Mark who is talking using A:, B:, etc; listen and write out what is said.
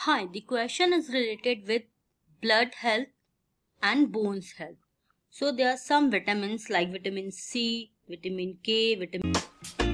A: Hi, the question is related with blood health and bones health. So there are some vitamins like vitamin C, vitamin K, vitamin